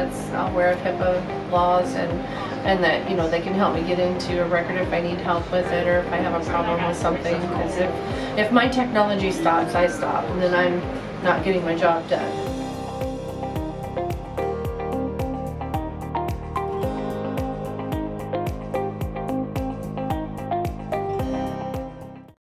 that's aware of HIPAA laws, and that, you know, they can help me get into a record if I need help with it, or if I have a problem with something. Because if my technology stops, I stop, and then I'm not getting my job done.